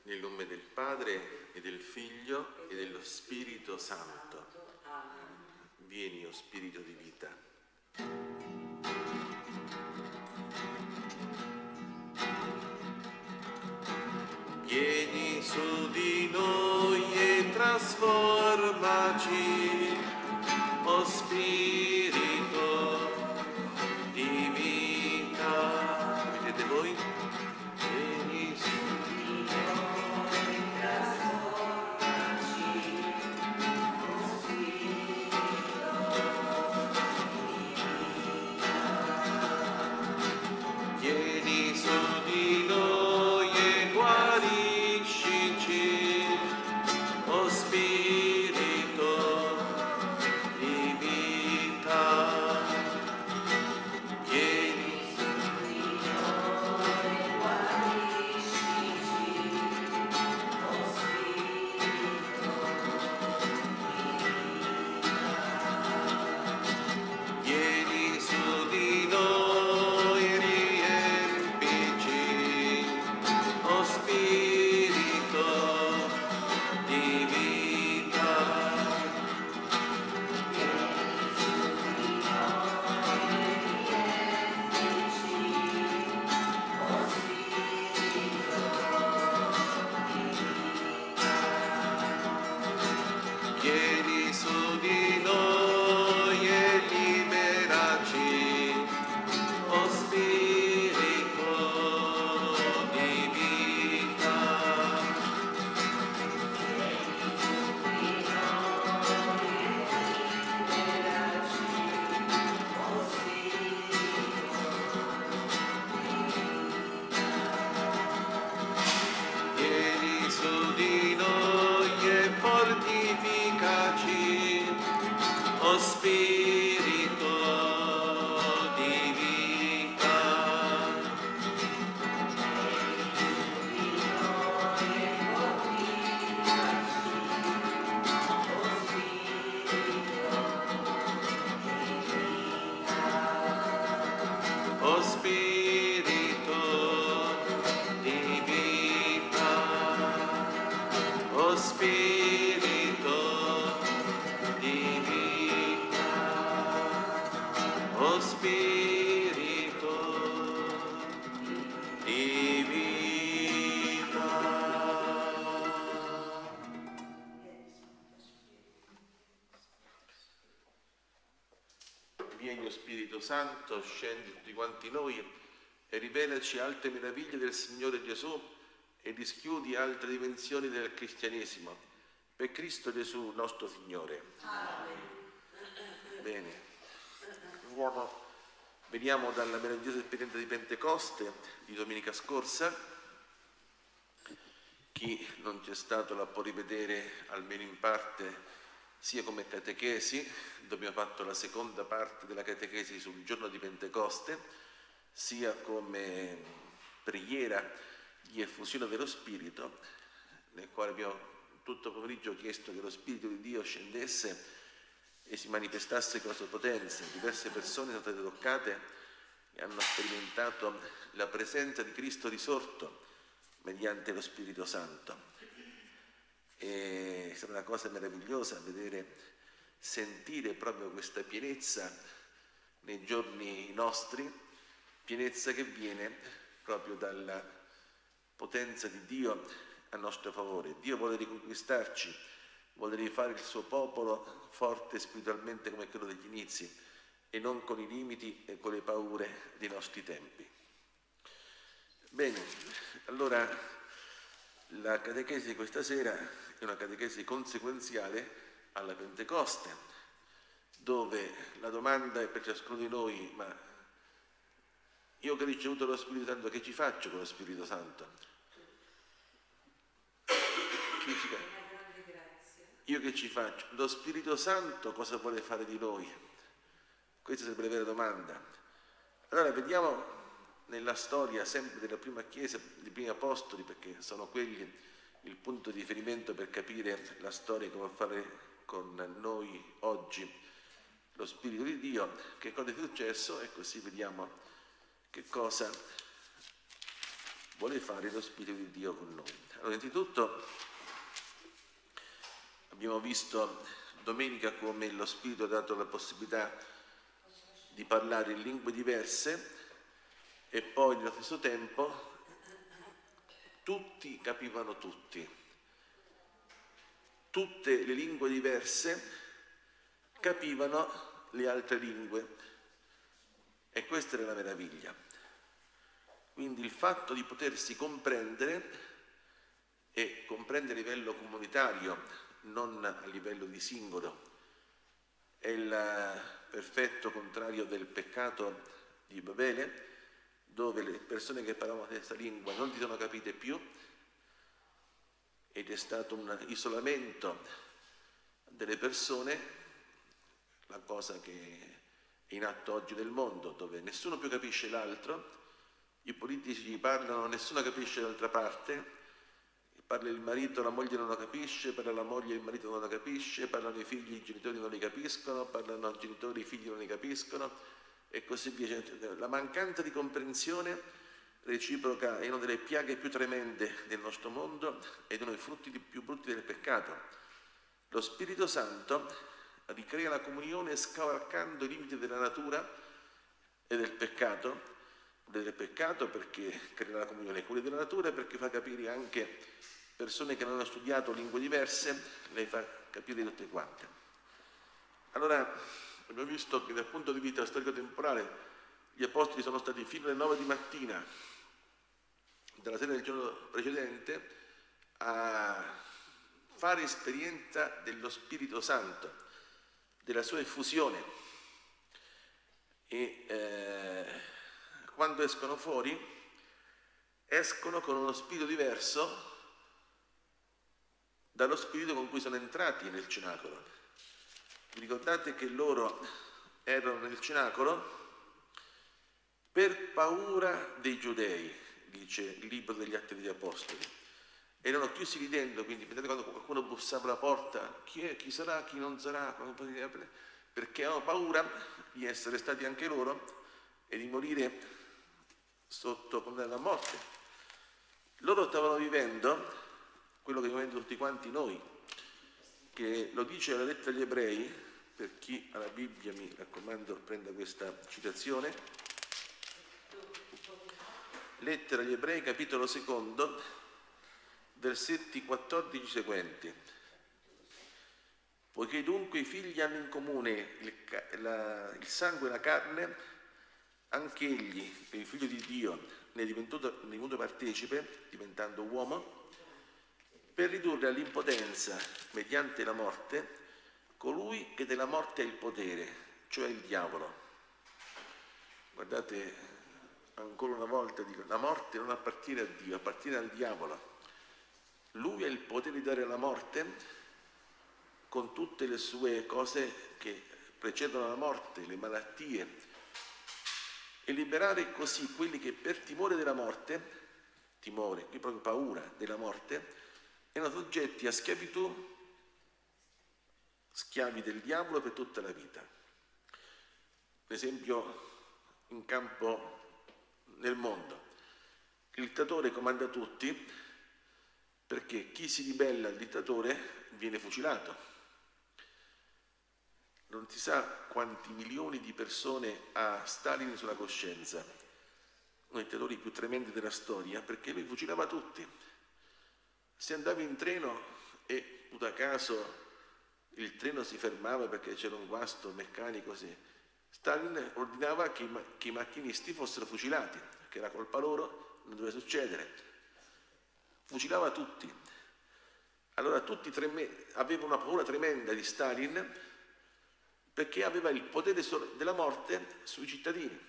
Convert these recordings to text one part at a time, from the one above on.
Nel nome del Padre e del Figlio e dello Spirito Santo. Vieni, o Spirito di vita. Vieni su di noi e trasformaci, o Spirito di vita. Vedete voi? Vieni su di noi e trasformaci, o Spirito di vita. Vieni su di noi e guariscici, o Spirito di vita. Vieni su di noi e guariscici, o Spirito di vita. Vieni su di noi e riempici, o Spirito di vita. Vieni su di noi e riempici, o Spirito di vita. Vieni su di noi e liberaci, o Spirito di vita. Vieni su di noi e fortificaci, o Spirito di vita. O Spirito di vita, o Spirito di vita, o Spirito di vita. Vieni, o Spirito Santo, scendi tutti quanti noi e rivelaci altre meraviglie del Signore Gesù e dischiudi altre dimensioni del cristianesimo. Per Cristo Gesù, nostro Signore. Amen. Bene. Veniamo dalla meravigliosa esperienza di Pentecoste di domenica scorsa. Chi non c'è stato la può rivedere almeno in parte, sia come catechesi, dove abbiamo fatto la seconda parte della catechesi sul giorno di Pentecoste, sia come preghiera di effusione dello Spirito, nel quale abbiamo tutto il pomeriggio chiesto che lo Spirito di Dio scendesse e si manifestasse con la sua potenza. Diverse persone sono state toccate e hanno sperimentato la presenza di Cristo risorto mediante lo Spirito Santo. È stata una cosa meravigliosa vedere, sentire proprio questa pienezza nei giorni nostri, pienezza che viene proprio dalla potenza di Dio a nostro favore. Dio vuole riconquistarci, vuole rifare il suo popolo forte spiritualmente come quello degli inizi e non con i limiti e con le paure dei nostri tempi. Bene, allora la catechesi di questa sera è una catechesi conseguenziale alla Pentecoste, dove la domanda è per ciascuno di noi: ma io che ho ricevuto lo Spirito Santo, che ci faccio con lo Spirito Santo? Io che ci faccio? Lo Spirito Santo cosa vuole fare di noi? Questa sarebbe la vera domanda. Allora vediamo nella storia sempre della prima Chiesa, dei primi Apostoli, perché sono quelli il punto di riferimento per capire la storia che va a fare con noi oggi lo Spirito di Dio, che cosa è successo, e così vediamo che cosa vuole fare lo Spirito di Dio con noi. Allora, innanzitutto abbiamo visto domenica come lo Spirito ha dato la possibilità di parlare in lingue diverse e poi nello stesso tempo tutti capivano tutti. Tutte le lingue diverse capivano le altre lingue e questa era la meraviglia. Quindi il fatto di potersi comprendere e comprendere a livello comunitario, non a livello di singolo, è il perfetto contrario del peccato di Babele, dove le persone che parlavano la stessa lingua non si sono capite più ed è stato un isolamento delle persone, la cosa che è in atto oggi nel mondo, dove nessuno più capisce l'altro, i politici parlano, nessuno capisce l'altra parte, parla il marito, la moglie non lo capisce, parla la moglie, il marito non lo capisce, parlano i figli, i genitori non li capiscono, parlano i genitori, i figli non li capiscono e così via. La mancanza di comprensione reciproca è una delle piaghe più tremende del nostro mondo ed uno dei frutti più brutti del peccato. Lo Spirito Santo ricrea la comunione scavalcando i limiti della natura e del peccato perché crea la comunione, quelli della natura perché fa capire anche persone che non hanno studiato lingue diverse, le fa capire tutte quante. Allora abbiamo visto che dal punto di vista storico-temporale gli apostoli sono stati fino alle 9 di mattina dalla sera del giorno precedente a fare esperienza dello Spirito Santo, della sua effusione e quando escono fuori escono con uno spirito diverso dallo spirito con cui sono entrati nel cenacolo. Vi ricordate che loro erano nel cenacolo per paura dei giudei, dice il libro degli Atti degli Apostoli. Erano chiusi lì dentro, quindi vedete quando qualcuno bussava alla porta, chi è, chi sarà, chi non sarà, perché avevano paura di essere stati anche loro e di morire sotto condanna alla morte. Loro stavano vivendo quello che viviamo tutti quanti noi, che lo dice la lettera agli Ebrei, per chi ha la Bibbia mi raccomando prenda questa citazione, lettera agli Ebrei capitolo 2, versetti 14 seguenti. Poiché dunque i figli hanno in comune il sangue e la carne, anche egli, che è il figlio di Dio, ne è divenuto partecipe, diventando uomo, per ridurre all'impotenza, mediante la morte, colui che della morte ha il potere, cioè il diavolo. Guardate, ancora una volta dico, la morte non appartiene a Dio, appartiene al diavolo. Lui ha il potere di dare la morte con tutte le sue cose che precedono la morte, le malattie, e liberare così quelli che per timore della morte, timore, qui proprio paura della morte, erano soggetti a schiavitù, schiavi del diavolo per tutta la vita. Per esempio in campo nel mondo, il dittatore comanda tutti perché chi si ribella al dittatore viene fucilato. Non si sa quanti milioni di persone ha Stalin sulla coscienza, uno dei dittatori più tremendi della storia, perché lui fucilava tutti. Se andavi in treno e da caso il treno si fermava perché c'era un guasto meccanico, Stalin ordinava che i macchinisti fossero fucilati, perché era colpa loro, non doveva succedere. Fucilava tutti. Allora tutti avevano una paura tremenda di Stalin perché aveva il potere della morte sui cittadini.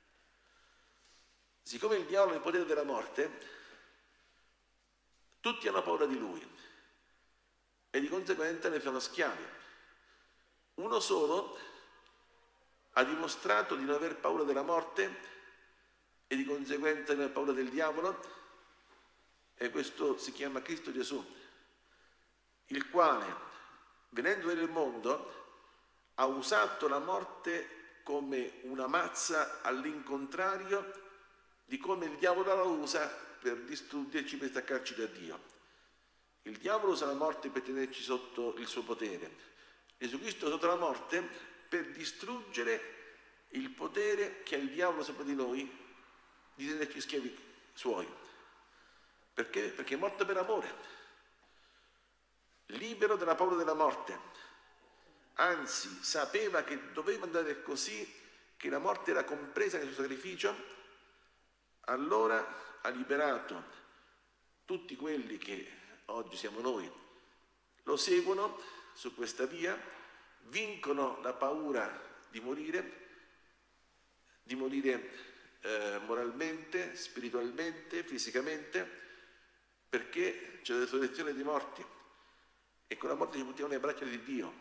Siccome il diavolo ha il potere della morte, tutti hanno paura di lui e di conseguenza ne fanno schiavi. Uno solo ha dimostrato di non aver paura della morte e di conseguenza non aver paura del diavolo, e questo si chiama Cristo Gesù, il quale, venendo nel mondo, ha usato la morte come una mazza all'incontrario di come il diavolo la usa per distruggerci, per staccarci da Dio. Il diavolo usa la morte per tenerci sotto il suo potere. Gesù Cristo sotto la morte per distruggere il potere che ha il diavolo sopra di noi di tenerci schiavi suoi. Perché? Perché è morto per amore, libero dalla paura della morte. Anzi, sapeva che doveva andare così, che la morte era compresa nel suo sacrificio. Allora ha liberato tutti quelli che oggi siamo noi, lo seguono su questa via, vincono la paura di morire moralmente, spiritualmente, fisicamente, perché c'è la resurrezione dei morti e con la morte ci buttiamo nelle braccia di Dio.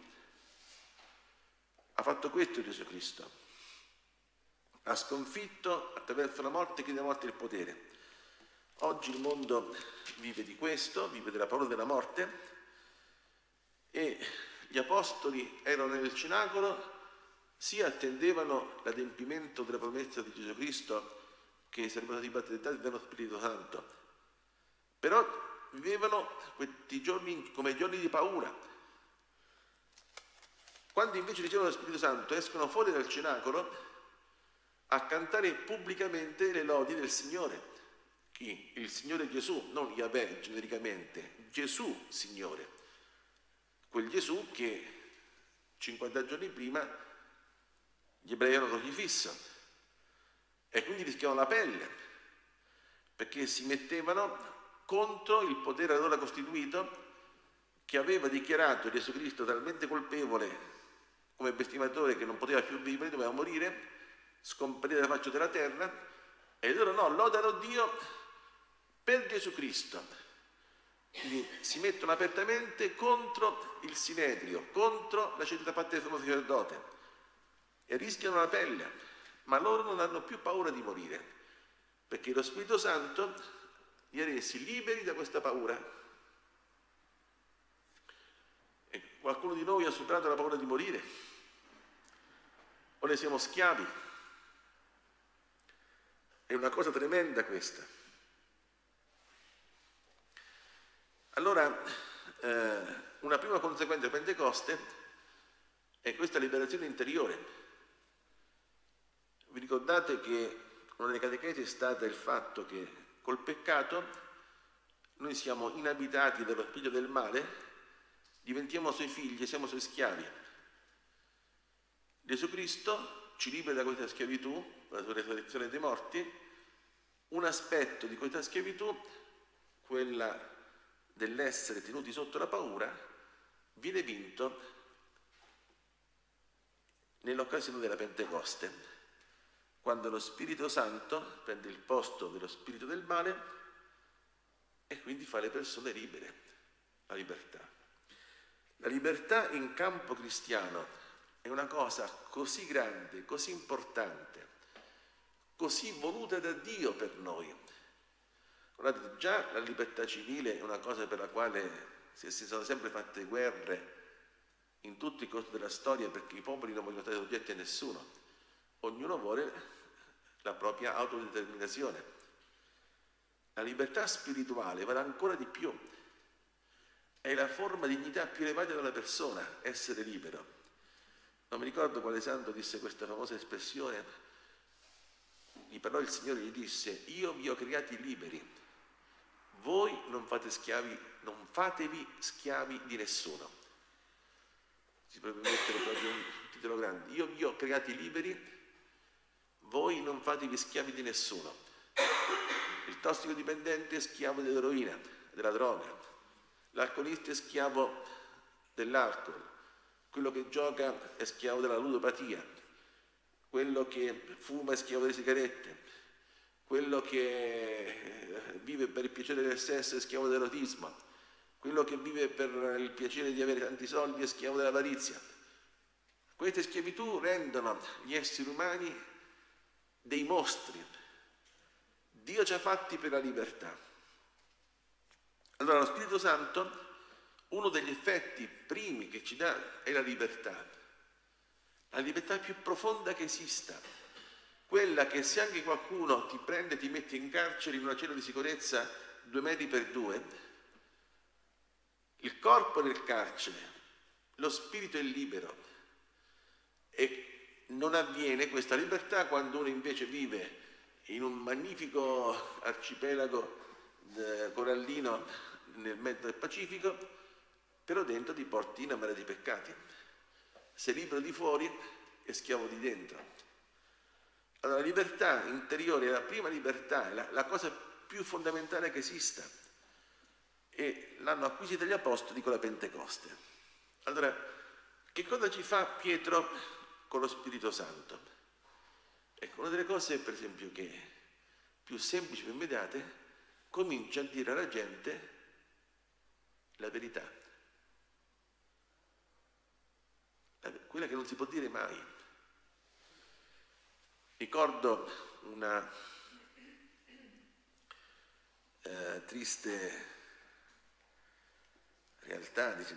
Ha fatto questo Gesù Cristo. Ha sconfitto attraverso la morte chi della morte il potere. Oggi il mondo vive di questo, vive della paura della morte, e gli apostoli erano nel cenacolo, sì attendevano l'adempimento della promessa di Gesù Cristo che sarebbero stati battezzati dallo Spirito Santo, però vivevano questi giorni come giorni di paura. Quando invece ricevono lo Spirito Santo escono fuori dal cenacolo a cantare pubblicamente le lodi del Signore. Chi? Il Signore Gesù, non Yahweh genericamente, Gesù Signore. Quel Gesù che 50 giorni prima gli ebrei erano crocifisso e quindi rischiavano la pelle perché si mettevano contro il potere allora costituito che aveva dichiarato Gesù Cristo talmente colpevole come bestimatore che non poteva più vivere, doveva morire, scomparire dalla faccia della terra, e loro no, lodano Dio per Gesù Cristo. Quindi si mettono apertamente contro il Sinedrio, contro la scelta fatta del sommo sacerdote e rischiano la pelle, ma loro non hanno più paura di morire, perché lo Spirito Santo li ha resi liberi da questa paura. E qualcuno di noi ha superato la paura di morire? O ne siamo schiavi? È una cosa tremenda questa. Allora, una prima conseguenza di Pentecoste è questa liberazione interiore. Vi ricordate che una delle catechesi è stata il fatto che col peccato noi siamo inabitati dallo spirito del male, diventiamo suoi figli e siamo suoi schiavi. Gesù Cristo ci libera da questa schiavitù, la sua resurrezione dei morti. Un aspetto di questa schiavitù, quella dell'essere tenuti sotto la paura, viene vinto nell'occasione della Pentecoste, quando lo Spirito Santo prende il posto dello spirito del male e quindi fa le persone libere, la libertà. La libertà in campo cristiano è una cosa così grande, così importante, così voluta da Dio per noi. Guardate, già la libertà civile è una cosa per la quale si sono sempre fatte guerre in tutto il corso della storia, perché i popoli non vogliono stare soggetti a nessuno. Ognuno vuole la propria autodeterminazione. La libertà spirituale vale ancora di più. È la forma di dignità più elevata della persona, essere libero. Non mi ricordo quale santo disse questa famosa espressione. Gli parlò il Signore e gli disse: io vi ho creati liberi, voi non fatevi schiavi di nessuno. Si potrebbe mettere proprio un titolo grande: io vi ho creati liberi, voi non fatevi schiavi di nessuno. Il tossicodipendente è schiavo dell'eroina, della droga, l'alcolista è schiavo dell'alcol, quello che gioca è schiavo della ludopatia, quello che fuma è schiavo delle sigarette, quello che vive per il piacere del sesso è schiavo dell'erotismo, quello che vive per il piacere di avere tanti soldi è schiavo dell'avarizia. Queste schiavitù rendono gli esseri umani dei mostri. Dio ci ha fatti per la libertà. Allora lo Spirito Santo, uno degli effetti primi che ci dà è la libertà più profonda che esista, quella che se anche qualcuno ti prende e ti mette in carcere in una cella di sicurezza 2 metri per 2, corpo è nel carcere, lo spirito è libero, e non avviene questa libertà quando uno invece vive in un magnifico arcipelago corallino nel mezzo del Pacifico, però dentro ti porti in una marea di peccati. Sei libero di fuori e schiavo di dentro. Allora la libertà interiore è la prima libertà, è la cosa più fondamentale che esista, e l'hanno acquisita gli apostoli con la Pentecoste. Allora, che cosa ci fa Pietro con lo Spirito Santo? Ecco, una delle cose, per esempio, che più semplici, più immediate, comincia a dire alla gente la verità, quella che non si può dire mai. Ricordo una triste realtà, dice,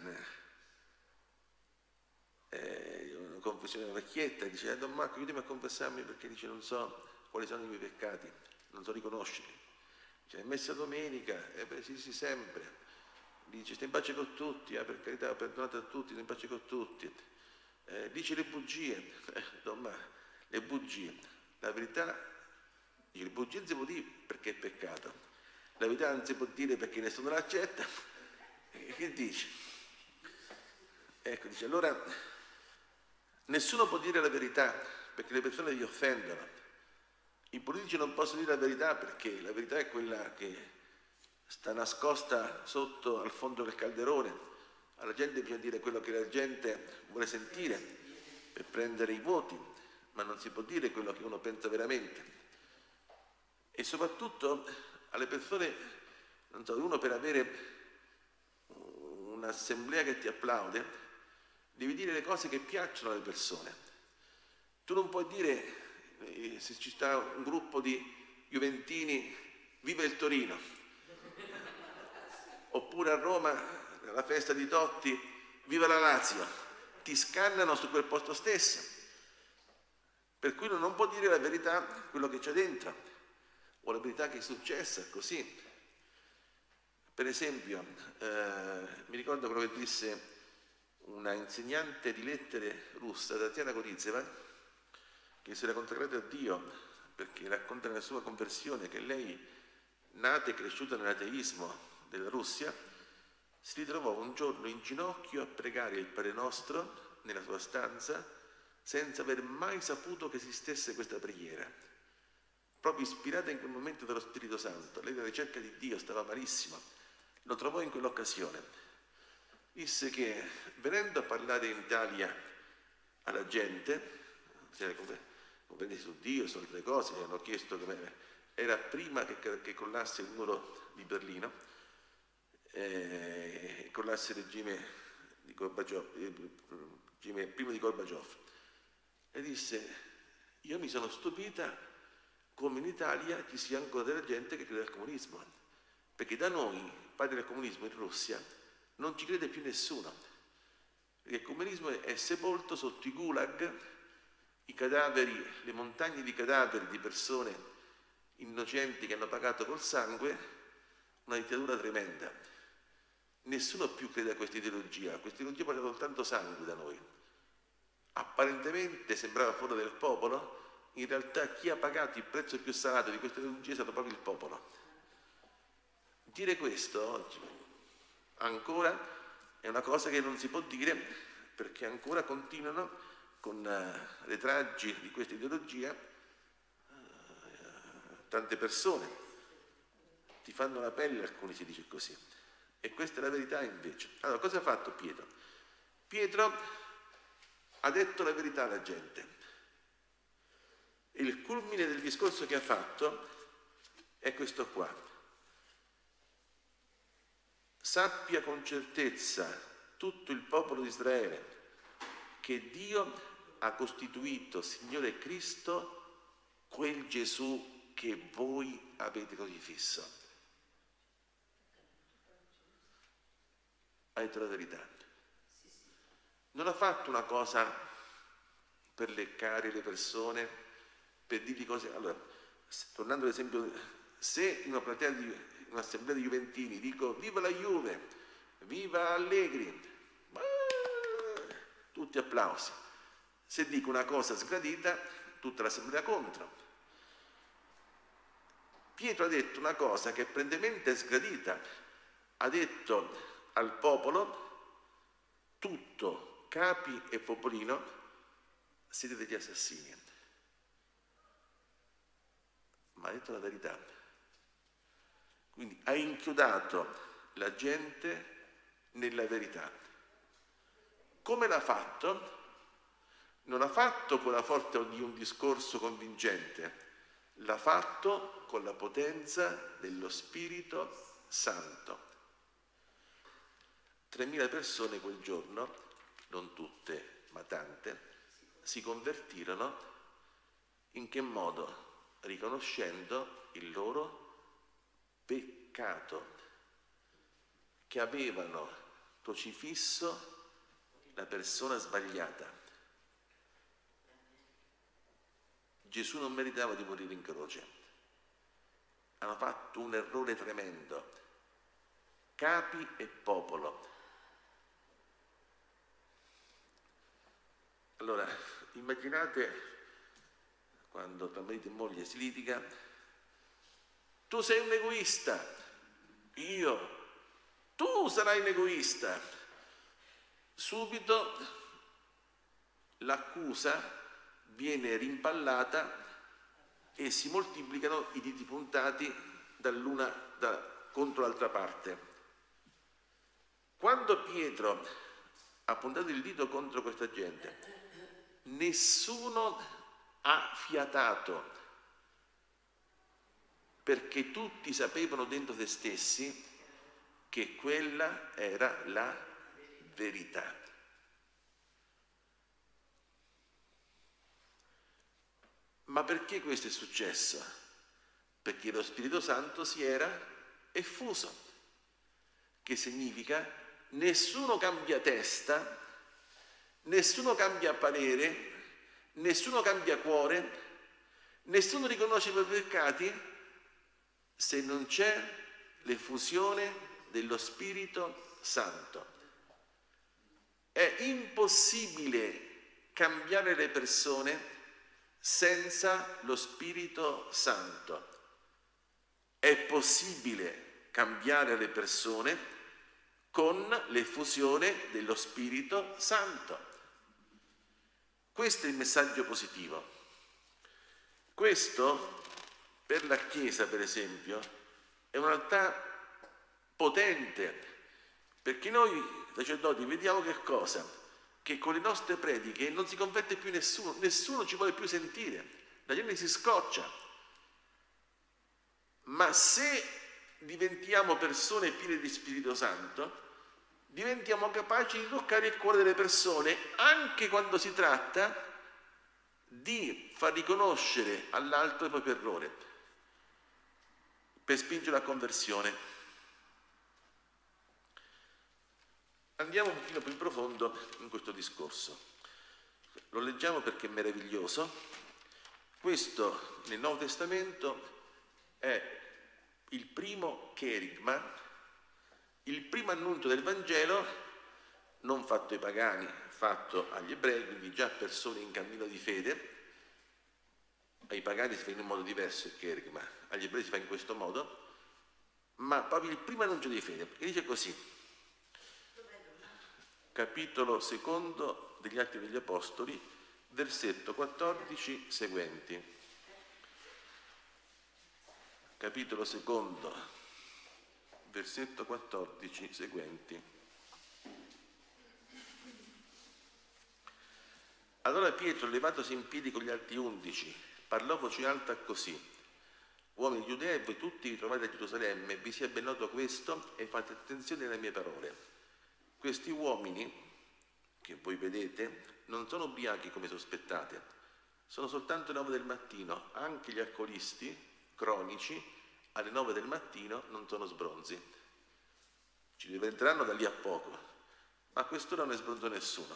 una confessione vecchietta, dice: Don Marco, aiutami a confessarmi perché, dice, non so quali sono i miei peccati, non so riconoscerli. Dice: messa domenica, beh, sì, sempre. Dice: stai in pace con tutti, per carità, perdonate a tutti, stai in pace con tutti. Dice le bugie, Don Marco, le bugie, la verità, dice, le bugie non si può dire perché è peccato, la verità non si può dire perché nessuno l'accetta. Che dice? Ecco, dice, allora nessuno può dire la verità perché le persone vi offendono. I politici non possono dire la verità perché la verità è quella che sta nascosta sotto al fondo del calderone. Alla gente bisogna dire quello che la gente vuole sentire per prendere i voti, ma non si può dire quello che uno pensa veramente. E soprattutto alle persone, non so, uno per avere un'assemblea che ti applaude, devi dire le cose che piacciono alle persone. Tu non puoi dire, se ci sta un gruppo di juventini, viva il Torino, oppure a Roma, alla festa di Totti, viva la Lazio, ti scannano su quel posto stesso. Per cui uno non può dire la verità, quello che c'è dentro, o la verità che è successa, così. Per esempio, mi ricordo quello che disse una insegnante di lettere russa, Tatiana Korizeva, che si era consacrata a Dio, perché racconta nella sua conversione che lei, nata e cresciuta nell'ateismo della Russia, si ritrovò un giorno in ginocchio a pregare il Padre Nostro nella sua stanza senza aver mai saputo che esistesse questa preghiera, proprio ispirata in quel momento dallo Spirito Santo. Lei alla ricerca di Dio, stava malissimo, lo trovò in quell'occasione. Disse che venendo a parlare in Italia alla gente, comprendere su Dio, su altre cose, gli hanno chiesto come era prima che collasse il muro di Berlino, collasse il regime di Gorbaciov, prima di Gorbaciov, e disse: io mi sono stupita come in Italia ci sia ancora della gente che crede al comunismo, perché da noi, padri del comunismo in Russia, non ci crede più nessuno, perché il comunismo è sepolto sotto i gulag, i cadaveri, le montagne di cadaveri di persone innocenti che hanno pagato col sangue, una dittatura tremenda. Nessuno più crede a questa ideologia porta soltanto sangue da noi. Apparentemente sembrava fuori del popolo, in realtà chi ha pagato il prezzo più salato di questa ideologia è stato proprio il popolo. Dire questo oggi ancora è una cosa che non si può dire, perché ancora continuano con le traggi di questa ideologia tante persone, ti fanno la pelle, alcuni si dice così. E questa è la verità invece. Allora, cosa ha fatto Pietro? Pietro ha detto la verità alla gente. E il culmine del discorso che ha fatto è questo qua. Sappia con certezza tutto il popolo di Israele che Dio ha costituito Signore Cristo quel Gesù che voi avete crocifisso. Ha detto la verità. Non ha fatto una cosa per leccare le persone, per dirgli cose. Allora, tornando all'esempio, se in una platea di un'assemblea di juventini dico viva la Juve, viva Allegri, tutti applausi. Se dico una cosa sgradita, tutta l'assemblea contro. Pietro ha detto una cosa che è apparentemente sgradita, ha detto al popolo: tutto, capi e popolino, siete degli assassini. Ma ha detto la verità. Quindi ha inchiodato la gente nella verità. Come l'ha fatto? Non l'ha fatto con la forza di un discorso convincente, l'ha fatto con la potenza dello Spirito Santo. 3.000 persone quel giorno, non tutte, ma tante, si convertirono. In che modo? Riconoscendo il loro peccato, che avevano crocifisso la persona sbagliata. Gesù non meritava di morire in croce. Hanno fatto un errore tremendo, capi e popolo. Allora, immaginate quando tra marito e moglie si litiga: tu sei un egoista, tu sarai un egoista. Subito l'accusa viene rimpallata e si moltiplicano i diti puntati contro l'altra parte. Quando Pietro ha puntato il dito contro questa gente, nessuno ha fiatato, perché tutti sapevano dentro se stessi che quella era la verità. Ma perché questo è successo? Perché lo Spirito Santo si era effuso, che significa nessuno cambia testa, nessuno cambia parere, nessuno cambia cuore, nessuno riconosce i propri peccati se non c'è l'effusione dello Spirito Santo. È impossibile cambiare le persone senza lo Spirito Santo. È possibile cambiare le persone con l'effusione dello Spirito Santo. Questo è il messaggio positivo. Questo, per la Chiesa, per esempio, è una realtà potente, perché noi sacerdoti vediamo che cosa? Che con le nostre prediche non si converte più nessuno ci vuole più sentire, la gente si scoccia. Ma se diventiamo persone piene di Spirito Santo, diventiamo capaci di toccare il cuore delle persone, anche quando si tratta di far riconoscere all'altro il proprio errore, per spingere la conversione. Andiamo un pochino più in profondo in questo discorso. Lo leggiamo perché è meraviglioso. Questo nel Nuovo Testamento è il primo cherigma, il primo annuncio del Vangelo, non fatto ai pagani, fatto agli ebrei, quindi già persone in cammino di fede. Ai pagani si fa in un modo diverso il cherigma, agli ebrei si fa in questo modo, ma proprio il primo annuncio di fede, perché dice così: capitolo 2 degli Atti degli Apostoli, versetto 14 seguenti. Capitolo 2, versetto 14 seguenti. Allora Pietro, levatosi in piedi con gli altri 11, parlò a voce alta così: uomini giudei, voi tutti vi trovate a Gerusalemme, vi sia ben noto questo e fate attenzione alle mie parole. Questi uomini che voi vedete non sono ubriachi come sospettate, sono soltanto le 9 del mattino. Anche gli alcolisti cronici alle 9 del mattino non sono sbronzi. Ci diventeranno da lì a poco, ma a quest'ora non è sbronzo nessuno.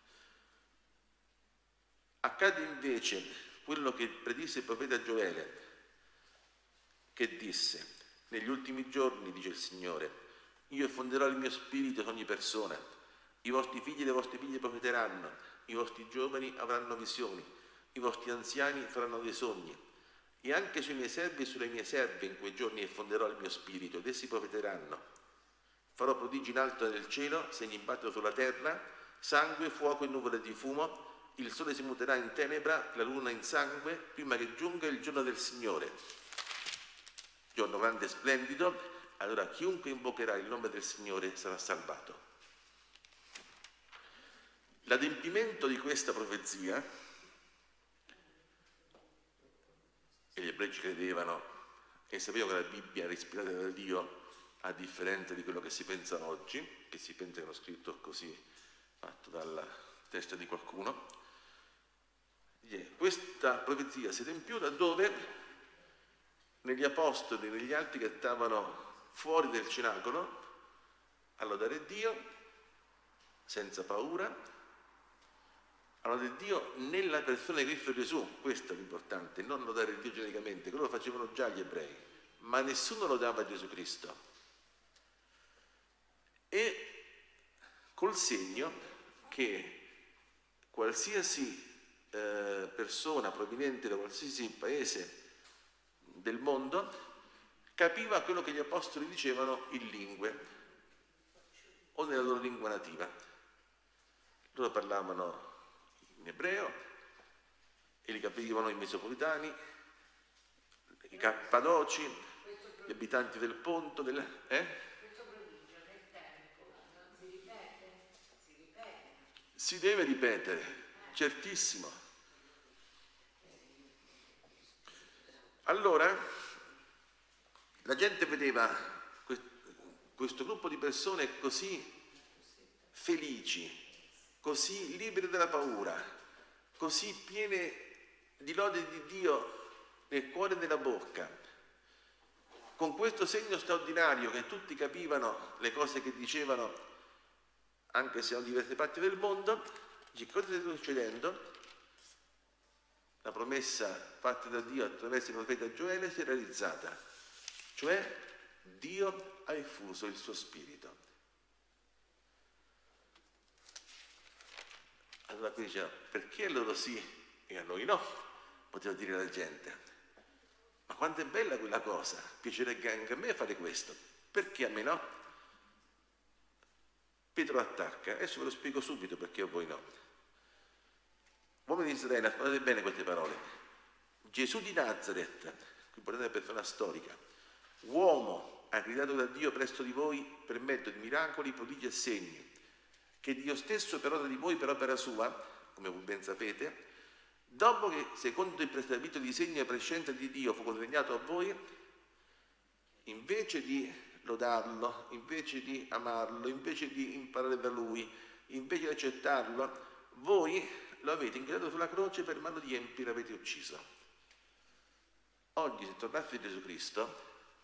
Accade invece quello che predisse il profeta Gioele, che disse: negli ultimi giorni, dice il Signore, io effonderò il mio spirito su ogni persona, i vostri figli e le vostre figlie profeteranno, i vostri giovani avranno visioni, i vostri anziani faranno dei sogni, e anche sui miei servi e sulle mie serve in quei giorni effonderò il mio spirito, ed essi profeteranno. Farò prodigi in alto nel cielo, segni in basso sulla terra, sangue, fuoco e nuvole di fumo, il sole si muterà in tenebra, la luna in sangue, prima che giunga il giorno del Signore. Giorno grande e splendido, allora chiunque invocherà il nome del Signore sarà salvato. L'adempimento di questa profezia, e gli ebrei ci credevano e sapevano che la Bibbia era ispirata da Dio, a differenza di quello che si pensa oggi, che si pensa che era scritto così, fatto dalla testa di qualcuno. Questa profezia si adempiò da dove negli apostoli, negli altri che stavano fuori del cenacolo a lodare Dio senza paura, a lodare Dio nella persona di Cristo Gesù. Questo è l'importante, non lodare Dio genericamente, quello lo facevano già gli ebrei, ma nessuno lodava Gesù Cristo. E col segno che qualsiasi persona proveniente da qualsiasi paese del mondo capiva quello che gli apostoli dicevano in lingue o nella loro lingua nativa. Loro parlavano in ebreo e li capivano i mesopolitani, i cappadoci, gli abitanti del Ponto, Si deve ripetere, certissimo. Allora, la gente vedeva questo gruppo di persone così felici, così libere dalla paura, così piene di lode di Dio nel cuore e nella bocca, con questo segno straordinario che tutti capivano le cose che dicevano, anche se erano diverse parti del mondo. Che cosa sta succedendo? La promessa fatta da Dio attraverso il profeta Gioele si è realizzata, cioè Dio ha effuso il suo spirito. Allora qui diceva, perché a loro sì e a noi no? Poteva dire la gente. Ma quanto è bella quella cosa, piacerebbe anche a me fare questo, perché a me no? Pietro attacca, adesso ve lo spiego subito perché a voi no. Uomini di Israele, ascoltate bene queste parole. Gesù di Nazareth, qui potete una persona storica, uomo ha gridato da Dio presso di voi per mezzo di miracoli, prodigi e segni, che Dio stesso per opera di voi, per opera sua, come voi ben sapete, dopo che secondo il prestabilito disegno e prescenza di Dio fu consegnato a voi, invece di lodarlo, invece di amarlo, invece di imparare da lui, invece di accettarlo, voi lo avete inchiodato sulla croce, per mano di empi l'avete ucciso. Oggi, se tornasse Gesù Cristo,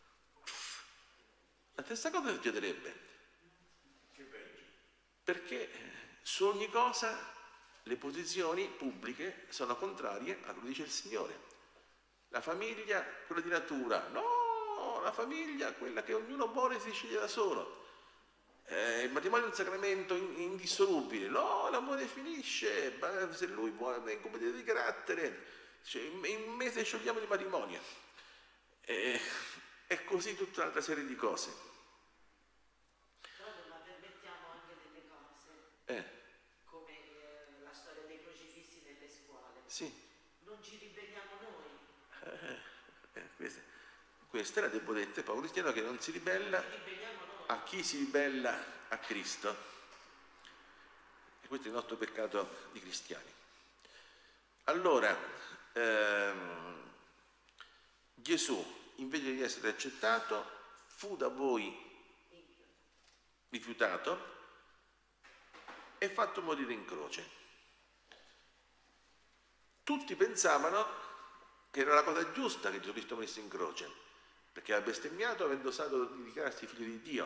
la stessa cosa succederebbe. Perché su ogni cosa le posizioni pubbliche sono contrarie a quello che dice il Signore. La famiglia, quella di natura, no! La famiglia, quella che ognuno vuole, si sceglie da solo. Il matrimonio è un sacramento indissolubile. No, l'amore finisce, se lui vuole, è incompetente di carattere. Cioè, in un mese sciogliamo il matrimonio. È così tutta un'altra serie di cose. Ma permettiamo anche delle cose, come la storia dei crocifissi nelle scuole. Sì. Non ci ribelliamo noi. Questa è la debolezza del popolo cristiano, che non si ribella a chi si ribella a Cristo. E questo è il nostro peccato di cristiani. Allora, Gesù, invece di essere accettato, fu da voi rifiutato e fatto morire in croce. Tutti pensavano che era la cosa giusta che Gesù Cristo morisse in croce, perché aveva bestemmiato avendo osato di dichiararsi figlio di Dio.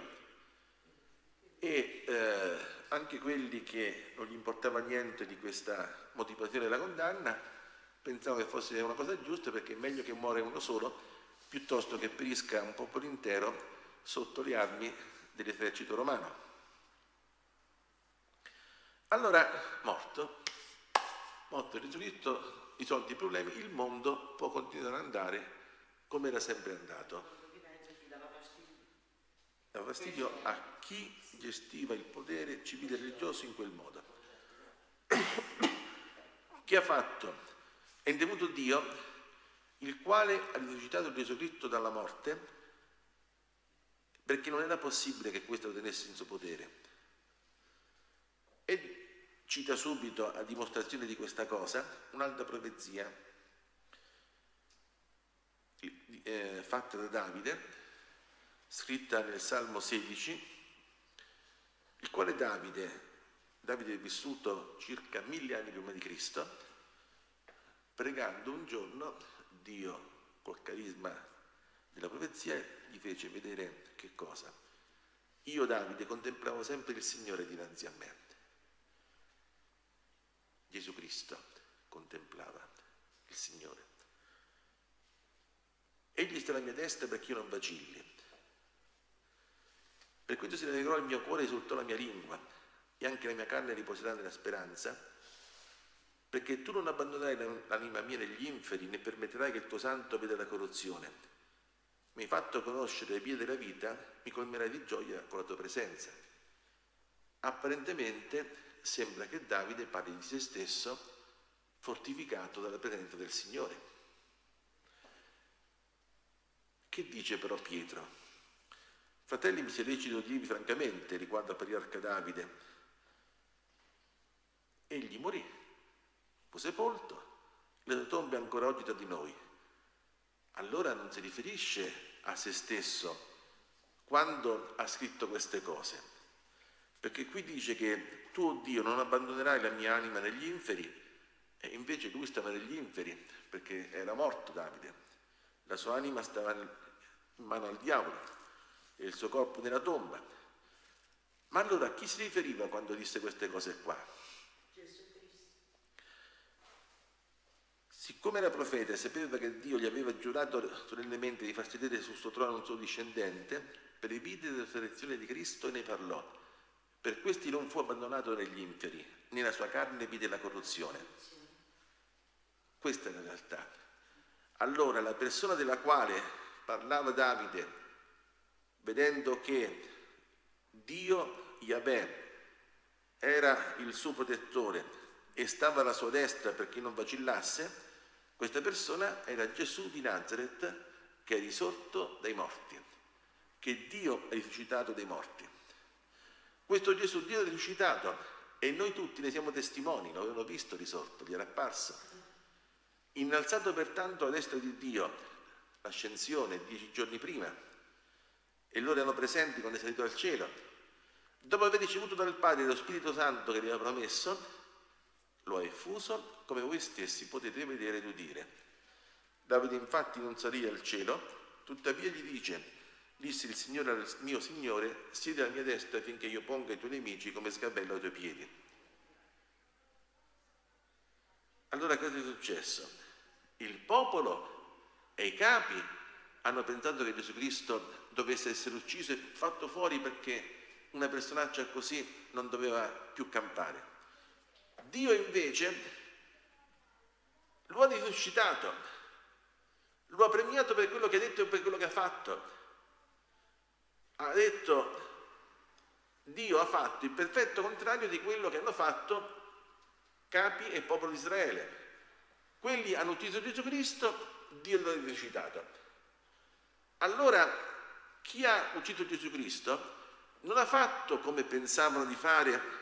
E anche quelli che non gli importava niente di questa motivazione della condanna pensavano che fosse una cosa giusta, perché è meglio che muore uno solo piuttosto che perisca un popolo intero sotto le armi dell'esercito romano. Allora, morto e risorto, risolti i problemi, il mondo può continuare ad andare come era sempre andato. Dava fastidio a chi gestiva il potere civile e religioso in quel modo. Che ha fatto? È intervenuto Dio, il quale ha risuscitato Gesù Cristo dalla morte, perché non era possibile che questo lo tenesse in suo potere. E cita subito, a dimostrazione di questa cosa, un'altra profezia fatta da Davide, scritta nel Salmo 16, il quale Davide è vissuto circa 1000 anni prima di Cristo, pregando un giorno, Dio, col carisma della profezia, gli fece vedere che cosa? Io, Davide, contemplavo sempre il Signore dinanzi a me. Gesù Cristo contemplava il Signore. Egli sta alla mia destra perché io non vacilli. Per questo si rallegrò il mio cuore e esultò la mia lingua, e anche la mia carne riposerà nella speranza, perché tu non abbandonerai l'anima mia negli inferi, né permetterai che il tuo santo veda la corruzione. Mi hai fatto conoscere le vie della vita, mi colmerai di gioia con la tua presenza. Apparentemente sembra che Davide parli di se stesso, fortificato dalla presenza del Signore. Che dice però Pietro? Fratelli, mi sia lecito dirvi francamente riguardo al patriarca Davide. Egli morì, fu sepolto, le sue tombe ancora oggi tra di noi. Allora non si riferisce a se stesso quando ha scritto queste cose, perché qui dice che tu, oh Dio, non abbandonerai la mia anima negli inferi, e invece lui stava negli inferi perché era morto Davide, la sua anima stava in mano al diavolo e il suo corpo nella tomba. Ma allora a chi si riferiva quando disse queste cose qua? Gesù Cristo. Siccome era profeta e sapeva che Dio gli aveva giurato solennemente di far sedere sul suo trono un suo discendente, per i vide della resurrezione di Cristo ne parlò. Per questi non fu abbandonato negli inferi, né la sua carne vide la corruzione. Questa è la realtà. Allora la persona della quale parlava Davide, vedendo che Dio, Yahweh, era il suo protettore e stava alla sua destra perché non vacillasse, questa persona era Gesù di Nazaret, che è risorto dai morti, che Dio ha risuscitato dai morti. Questo Gesù, Dio è risuscitato, e noi tutti ne siamo testimoni, lo avevano visto risorto, gli era apparso. Innalzato pertanto alla destra di Dio, l'ascensione 10 giorni prima, e loro erano presenti quando è salito al cielo. Dopo aver ricevuto dal Padre lo Spirito Santo che gli aveva promesso, lo ha effuso, come voi stessi potete vedere ed udire. Davide infatti non salì al cielo, tuttavia gli disse il Signore al mio Signore, siedi alla mia destra finché io ponga i tuoi nemici come sgabello ai tuoi piedi. Allora cosa è successo? Il popolo e i capi hanno pensato che Gesù Cristo dovesse essere ucciso e fatto fuori perché una personaccia così non doveva più campare. Dio invece lo ha risuscitato, lo ha premiato per quello che ha detto e per quello che ha fatto. Ha detto, Dio ha fatto il perfetto contrario di quello che hanno fatto capi e popolo di Israele. Quelli hanno ucciso Gesù Cristo, Dio lo ha risuscitato. Allora, chi ha ucciso Gesù Cristo non ha fatto come pensavano di fare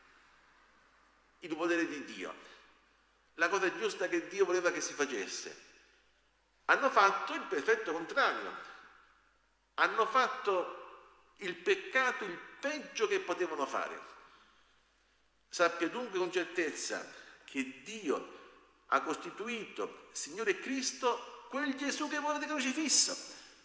il volere di Dio, la cosa giusta che Dio voleva che si facesse. Hanno fatto il perfetto contrario, hanno fatto il peccato, il peggio che potevano fare. Sappia dunque con certezza che Dio ha costituito Signore Cristo quel Gesù che voi avete crocifisso.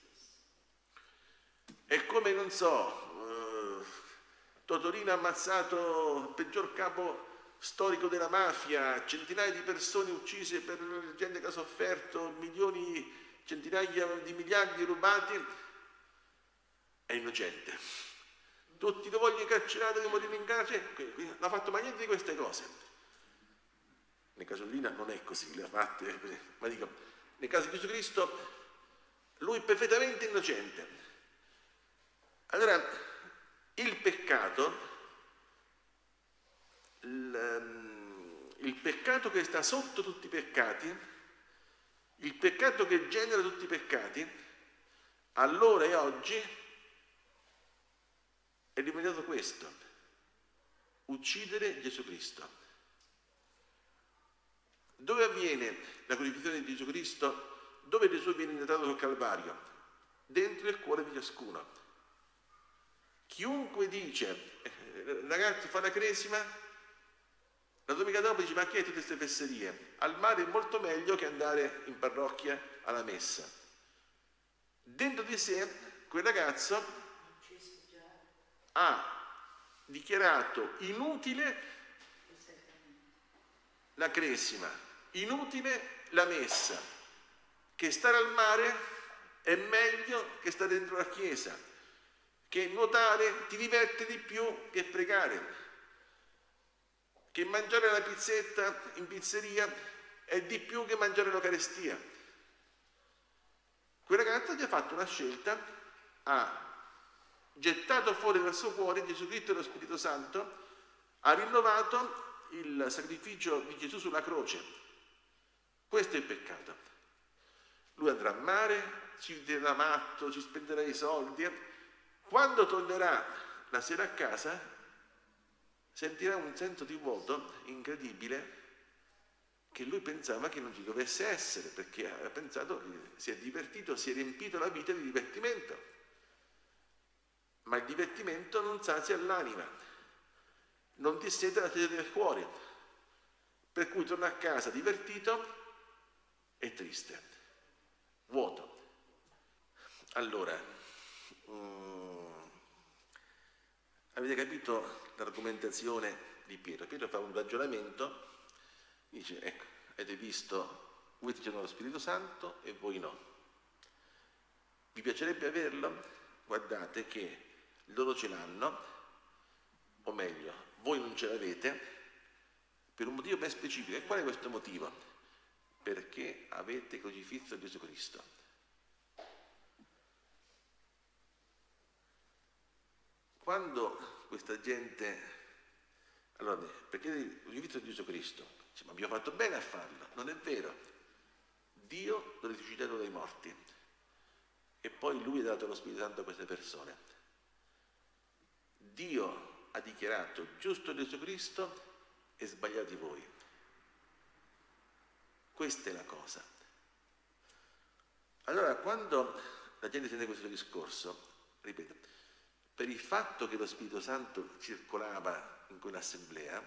È come, non so, Totorino ha ammazzato il peggior capo storico della mafia, centinaia di persone uccise per gente che ha sofferto, milioni, centinaia di miliardi rubati, è innocente. tutti lo vogliono incarcerato, che morire in carcere, non ha fatto mai niente di queste cose. Nel caso di Lina non è così, le ha fatte, ma dico, nel caso di Gesù Cristo, lui è perfettamente innocente. Allora, il peccato, il peccato che sta sotto tutti i peccati, il peccato che genera tutti i peccati, allora e oggi è diventato questo: uccidere Gesù Cristo. Dove avviene la crucifissione di Gesù Cristo? Dove Gesù viene innamorato sul Calvario? Dentro il cuore di ciascuno. Chiunque dice, ragazzi, fa la cresima, la domenica dopo dice, ma che è tutte queste fesserie? Al mare è molto meglio che andare in parrocchia alla messa. Dentro di sé quel ragazzo ha dichiarato inutile la cresima, inutile la messa, che stare al mare è meglio che stare dentro la chiesa, che nuotare ti diverte di più che pregare, che mangiare la pizzetta in pizzeria è di più che mangiare l'Eucaristia. Quel ragazzo gli ha fatto una scelta, ha gettato fuori dal suo cuore Gesù Cristo e lo Spirito Santo, ha rinnovato il sacrificio di Gesù sulla croce. Questo è il peccato. Lui andrà a mare, ci dirà matto, ci spenderà i soldi. Quando tornerà la sera a casa sentirà un senso di vuoto incredibile che lui pensava che non ci dovesse essere, perché ha pensato che si è divertito, si è riempito la vita di divertimento. Ma il divertimento non sazia l'anima, non disseta la sete del cuore, per cui torna a casa divertito e triste, vuoto. Allora, avete capito l'argomentazione di Pietro? Pietro fa un ragionamento, dice, ecco, avete visto, voi ti lo Spirito Santo e voi no. Vi piacerebbe averlo? Guardate che loro ce l'hanno, o meglio, voi non ce l'avete, per un motivo ben specifico. E qual è questo motivo? Perché avete crocifisso Gesù Cristo. Quando questa gente, allora, perché il crocifisso di Gesù Cristo? Dice, ma abbiamo fatto bene a farlo. Non è vero. Dio l'ha risuscitato dai morti e poi lui ha dato lo Spirito Santo a queste persone. Dio ha dichiarato giusto Gesù Cristo e sbagliati voi. Questa è la cosa. Allora, quando la gente sente questo discorso, ripeto, per il fatto che lo Spirito Santo circolava in quell'assemblea,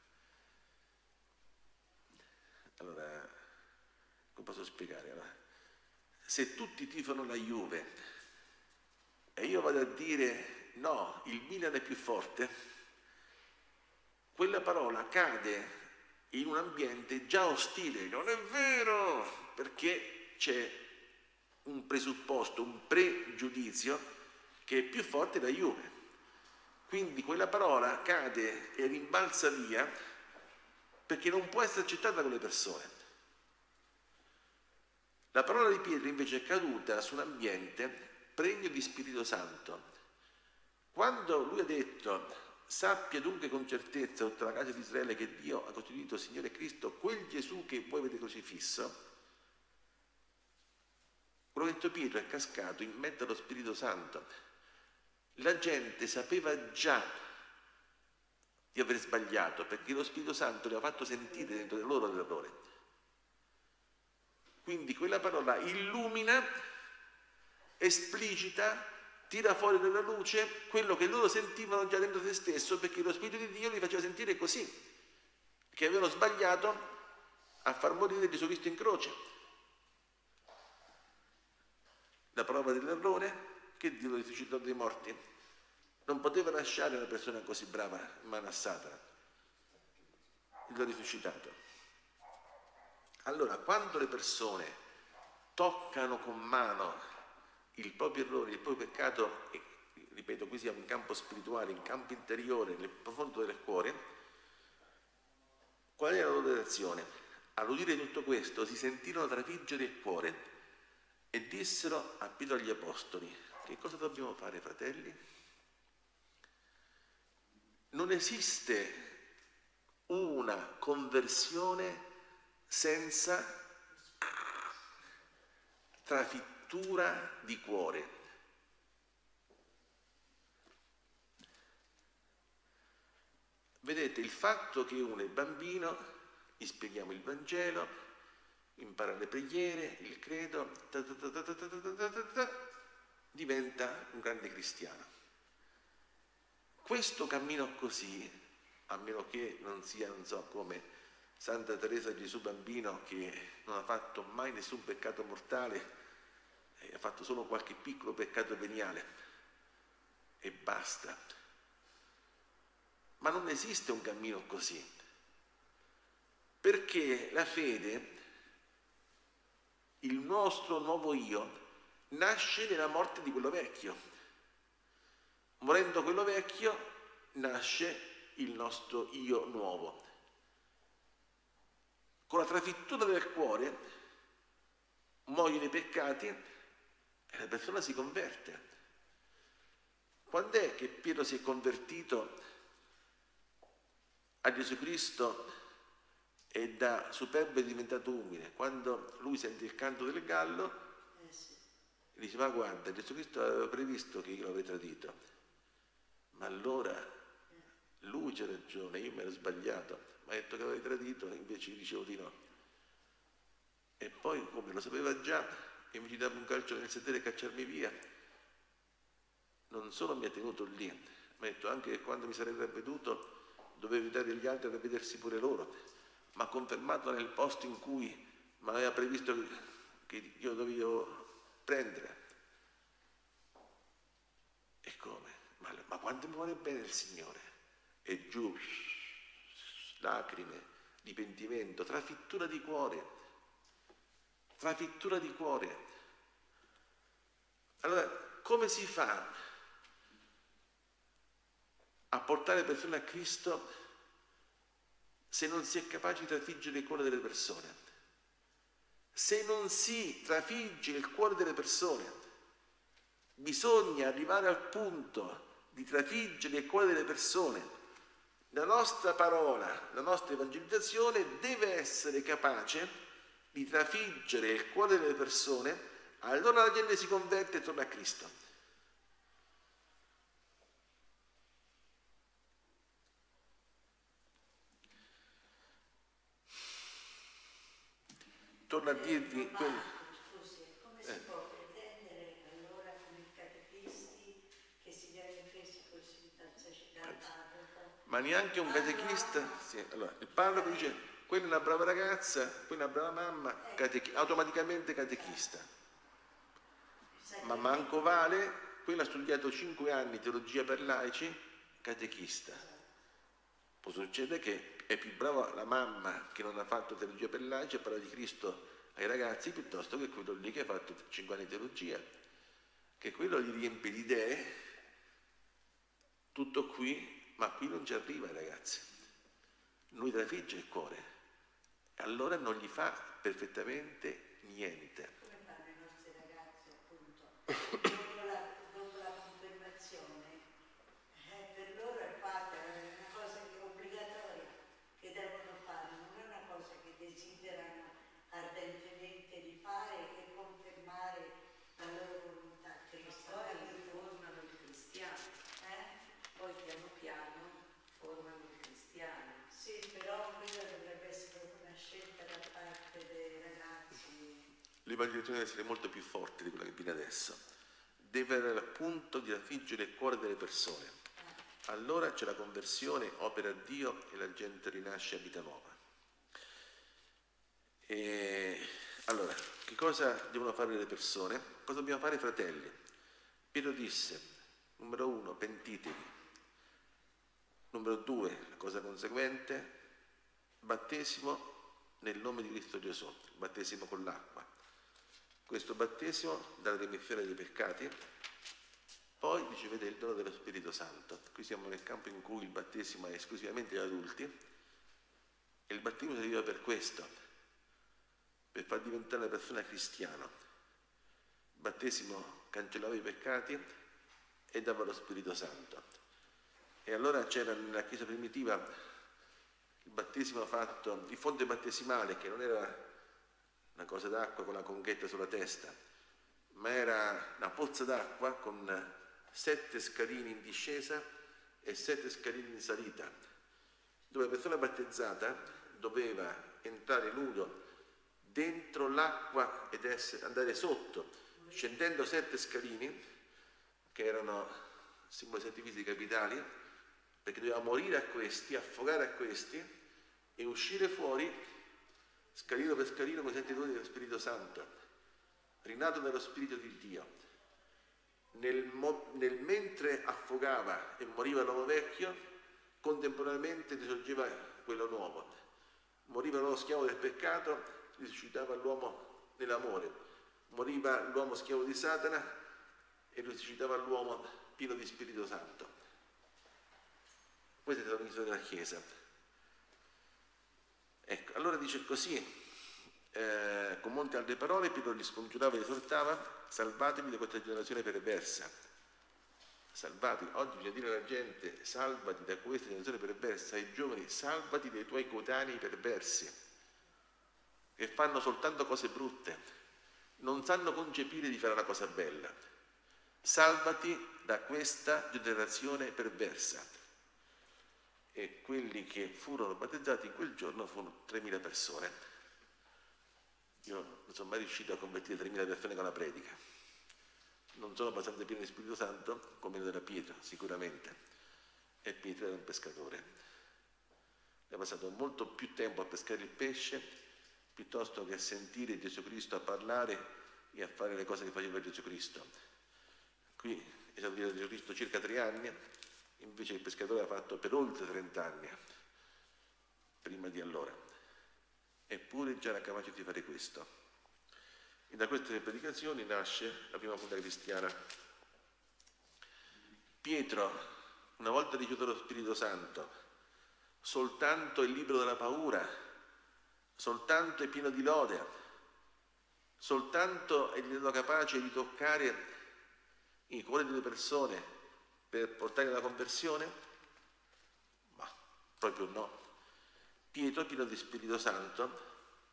allora, come posso spiegare? Allora, se tutti tifano la Juve e io vado a dire no, il Milan è più forte, quella parola cade in un ambiente già ostile. Non è vero, perché c'è un presupposto, un pregiudizio che è più forte della Juve. Quindi quella parola cade e rimbalza via perché non può essere accettata da quelle persone. La parola di Pietro invece è caduta su un ambiente pregno di Spirito Santo. Quando lui ha detto sappia dunque con certezza tutta la casa di Israele che Dio ha costituito Signore Cristo, quel Gesù che voi avete crocifisso, quello che ha detto Pietro è cascato in mezzo allo Spirito Santo. La gente sapeva già di aver sbagliato perché lo Spirito Santo le ha fatto sentire dentro di loro l'errore. Quindi quella parola illumina, esplicita, tira fuori dalla luce quello che loro sentivano già dentro se stesso, perché lo Spirito di Dio li faceva sentire così, che avevano sbagliato a far morire Gesù Cristo in croce. La prova dell'errore che Dio lo risuscitò dai morti. Non poteva lasciare una persona così brava in mano a Satana. L'ha risuscitato. Allora, quando le persone toccano con mano il proprio errore, il proprio peccato, ripeto, qui siamo in campo spirituale, in campo interiore, nel profondo del cuore. Qual è la loro reazione? All'udire tutto questo si sentirono trafiggere il cuore e dissero a Pietro e agli apostoli: che cosa dobbiamo fare, fratelli? Non esiste una conversione senza trafittura di cuore. Vedete, il fatto che uno è bambino, gli spieghiamo il Vangelo, impara le preghiere, il credo, diventa un grande cristiano. Questo cammino così, a meno che non sia, non so, come Santa Teresa Gesù Bambino, che non ha fatto mai nessun peccato mortale, ha fatto solo qualche piccolo peccato veniale e basta. Ma non esiste un cammino così, perché la fede, il nostro nuovo io, nasce nella morte di quello vecchio. Morendo quello vecchio, nasce il nostro io nuovo. Con la trafittura del cuore muoiono i peccati e la persona si converte. Quando è che Pietro si è convertito a Gesù Cristo e da superbo è diventato umile? Quando lui sente il canto del gallo e dice: ma guarda, Gesù Cristo aveva previsto che io l'avrei tradito, ma allora lui c'ha ragione, io mi ero sbagliato, mi ha detto che avevi tradito e invece gli dicevo di no. E poi, come lo sapeva già, e mi dava un calcio nel sedere e cacciarmi via, non solo mi ha tenuto lì, mi ha detto anche che quando mi sarei ravveduto dovevo aiutare gli altri a ravvedersi pure loro, ma ha confermato nel posto in cui mi aveva previsto che io dovevo prendere. E come? Ma quanto mi vuole bene il Signore? E giù, lacrime di pentimento, trafittura di cuore, trafittura di cuore. Allora, come si fa a portare persone a Cristo se non si è capaci di trafiggere il cuore delle persone? Se non si trafigge il cuore delle persone, bisogna arrivare al punto di trafiggere il cuore delle persone. La nostra parola, la nostra evangelizzazione deve essere capace di trafiggere il cuore delle persone, allora la gente si converte e torna a Cristo. Torno a dirvi quello. Scusi, come si può pretendere allora come i catechisti che si viene presi così dal sacerdote? Ma neanche un catechista. Sì, allora, il parroco dice: quella è una brava ragazza, quella è una brava mamma, automaticamente catechista. Ma manco vale, quella ha studiato 5 anni teologia per laici, catechista. Poi succede che è più brava la mamma che non ha fatto teologia per laici a parlare di Cristo ai ragazzi piuttosto che quello lì che ha fatto 5 anni di teologia, che quello gli riempie di idee, tutto qui, ma qui non ci arriva ai ragazzi. Lui trafigge il cuore e allora non gli fa perfettamente niente. Come fanno i nostri ragazzi, appunto, dopo la confermazione, per loro è fatta, è una cosa obbligatoria che devono fare, non è una cosa che desiderano ardentemente di fare e confermare la loro volontà a Cristo. Poi formano il cristiano, poi piano piano formano il cristiano. Sì, però quella dovrebbe essere una scelta da parte dei ragazzi. L'evangelizzazione deve essere molto più forte di quella che viene adesso. Deve avere il punto di trafiggere il cuore delle persone. Allora c'è la conversione, opera a Dio e la gente rinasce a vita nuova. E allora, che cosa devono fare le persone? Cosa dobbiamo fare, fratelli? Pietro disse, numero 1, pentitevi. Numero 2, la cosa conseguente, battesimo nel nome di Cristo Gesù, battesimo con l'acqua. Questo battesimo dà la remissione dei peccati poi ricevete il dono dello Spirito Santo. Qui siamo nel campo in cui il battesimo è esclusivamente agli adulti, e il battesimo serviva per questo, per far diventare una persona cristiana. Il battesimo cancellava i peccati e dava lo Spirito Santo. E allora c'era nella Chiesa primitiva il battesimo fatto di fonte battesimale, che non era una cosa d'acqua con la conchetta sulla testa, ma era una pozza d'acqua con 7 scalini in discesa e 7 scalini in salita, dove la persona battezzata doveva entrare nudo dentro l'acqua ed andare sotto, scendendo 7 scalini, che erano simboli 7 visi capitali, perché doveva morire a questi, affogare a questi e uscire fuori scalino per scalino con i 7 doni dello Spirito Santo, rinato nello Spirito di Dio. Nel mentre affogava e moriva l'uomo vecchio, contemporaneamente risorgeva quello nuovo. Moriva l'uomo schiavo del peccato, risuscitava l'uomo nell'amore. Moriva l'uomo schiavo di Satana e risuscitava l'uomo pieno di Spirito Santo. Questa è la missione della Chiesa. Ecco, allora dice così, con molte altre parole Pietro li scongiurava e esortava: salvatevi da questa generazione perversa. Salvatevi. Oggi bisogna dire alla gente: salvati da questa generazione perversa. Ai giovani: salvati dai tuoi coetanei perversi, che fanno soltanto cose brutte, non sanno concepire di fare una cosa bella. Salvati da questa generazione perversa. E quelli che furono battezzati in quel giorno furono 3.000 persone. Io non sono mai riuscito a convertire 3.000 persone con la predica. Non sono abbastanza pieno di Spirito Santo come lo era Pietro, sicuramente. E Pietro era un pescatore. Ha passato molto più tempo a pescare il pesce piuttosto che a sentire Gesù Cristo, a parlare e a fare le cose che faceva Gesù Cristo. Qui è stato dire Gesù Cristo circa 3 anni, invece il pescatore ha fatto per oltre 30 anni prima di allora. Eppure già era capace di fare questo. E da queste predicazioni nasce la prima comunità cristiana. Pietro, una volta ricevuto lo Spirito Santo, soltanto è libero dalla paura, soltanto è pieno di lode, soltanto è diventato capace di toccare i cuori delle persone per portare alla conversione? Ma proprio no. Pietro, pieno di Spirito Santo,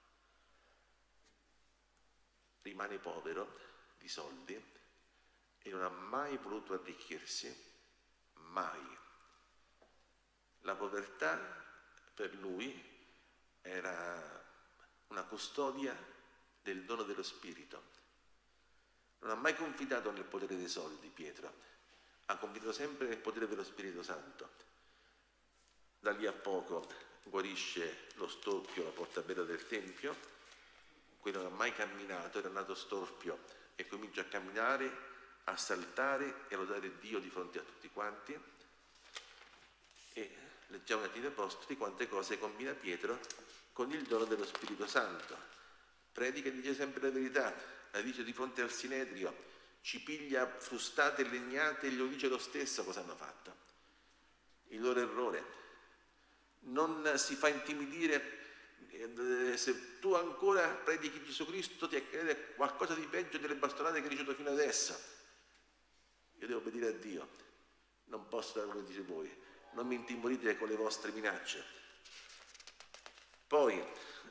rimane povero di soldi e non ha mai voluto arricchirsi, mai. La povertà per lui era una custodia del dono dello Spirito. Non ha mai confidato nel potere dei soldi, Pietro, ha confidato sempre nel potere dello Spirito Santo. Da lì a poco guarisce lo storpio alla porta bella del Tempio. Quello non ha mai camminato, era nato storpio, e comincia a camminare, a saltare e a lodare Dio di fronte a tutti quanti. E leggiamo negli Atti degli Apostoli quante cose combina Pietro con il dono dello Spirito Santo. Predica e dice sempre la verità, la dice di fronte al Sinedrio, ci piglia frustate e legnate e glielo dice lo stesso cosa hanno fatto, il loro errore. Non si fa intimidire. Se tu ancora predichi Gesù Cristo ti accade qualcosa di peggio delle bastonate che hai ricevuto fino adesso. Io devo obbedire a Dio, non posso dare come dite voi, non mi intimorite con le vostre minacce. Poi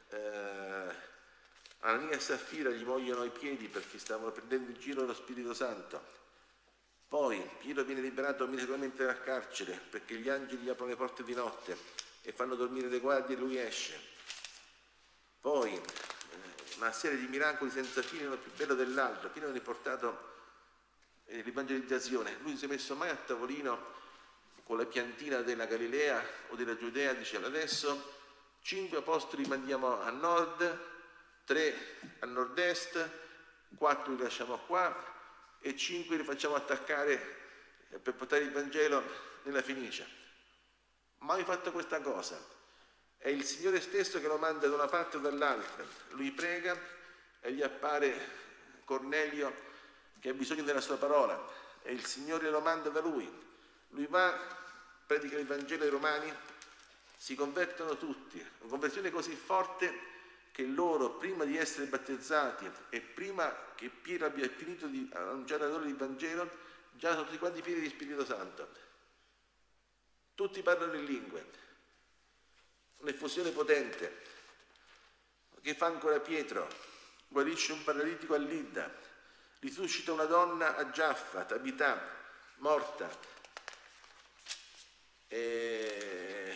Anania e Saffira gli vogliono i piedi perché stavano prendendo in giro lo Spirito Santo. Poi Pietro viene liberato miracolosamente dal carcere perché gli angeli gli aprono le porte di notte e fanno dormire le guardie e lui esce. Poi una serie di miracoli senza fine, uno più bello dell'altro. Pietro viene portato l'evangelizzazione. Lui non si è messo mai a tavolino con la piantina della Galilea o della Giudea, diceva: adesso 5 apostoli mandiamo a nord, 3 a nord-est, 4 li lasciamo qua e 5 li facciamo attaccare per portare il Vangelo nella Fenicia. Mai fatto questa cosa. È il Signore stesso che lo manda da una parte o dall'altra. Lui prega e gli appare Cornelio che ha bisogno della sua parola e il Signore lo manda da lui. Lui va, predica il Vangelo ai Romani, si convertono tutti, una conversione così forte che loro, prima di essere battezzati e prima che Pietro abbia finito di annunciare a loro il Vangelo, già sono tutti quanti pieni di Spirito Santo. Tutti parlano in lingue, un'effusione potente. Che fa ancora Pietro? Guarisce un paralitico a Lidda, risuscita una donna a Giaffa, Tabità, morta, e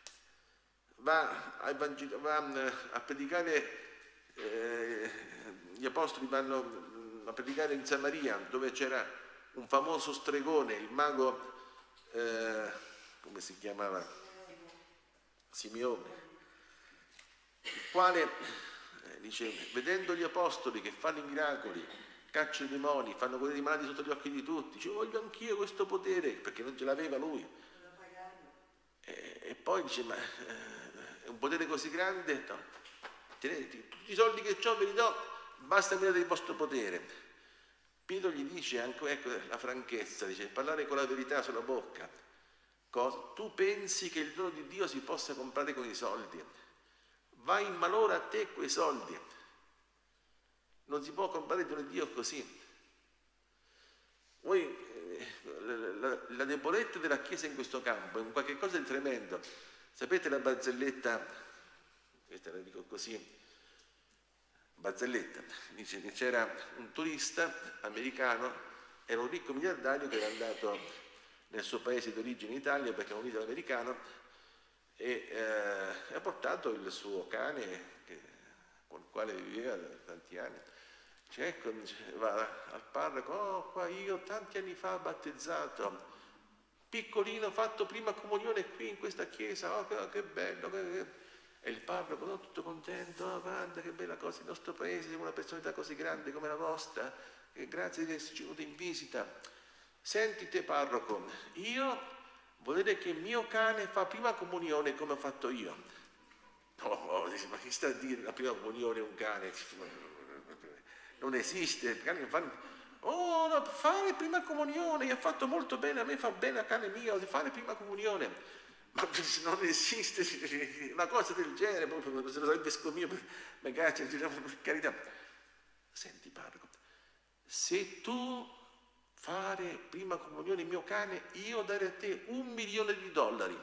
va a predicare, gli apostoli vanno a predicare in Samaria, dove c'era un famoso stregone, il mago, come si chiamava? Simeone, il quale dice, vedendo gli apostoli che fanno i miracoli, cacciano i demoni, fanno guarire i malati sotto gli occhi di tutti, dice, voglio anch'io questo potere, perché non ce l'aveva lui. E poi dice, ma è un potere così grande? No. Tenete, tutti i soldi che ho ve li do, basta mirare il vostro potere. Pietro gli dice, anche ecco la franchezza, dice, parlare con la verità sulla bocca. Tu pensi che il dono di Dio si possa comprare con i soldi? Vai in malora a te quei soldi. Non si può comprare il dono di Dio così. Voi, la debolezza della Chiesa in questo campo è un qualche cosa di tremendo. Sapete la barzelletta, questa la dico così, barzelletta, dice che c'era un turista americano, era un ricco miliardario che era andato nel suo paese d'origine in Italia perché era un italo-americano e ha portato il suo cane con il quale viveva da tanti anni. Cioè, ecco, va al parroco, oh, qua io tanti anni fa battezzato, piccolino, ho fatto prima comunione qui in questa chiesa, oh, che bello. E il parroco, no, tutto contento, oh, guarda che bella cosa il nostro paese, una personalità così grande come la vostra, che grazie di esserci venuto in visita. Senti te parroco, io volete che il mio cane fa prima comunione come ho fatto io. Oh, ma chi sta a dire la prima comunione un cane? Non esiste, il cane fa... Oh, no, fare prima comunione, gli ha fatto molto bene, a me fa bene a cane mio, di fare prima comunione. Ma non esiste una cosa del genere, proprio se lo sa il vescovo mio, magari, per carità. Senti parroco, se tu fare prima comunione il mio cane, io darei a te $1 milione.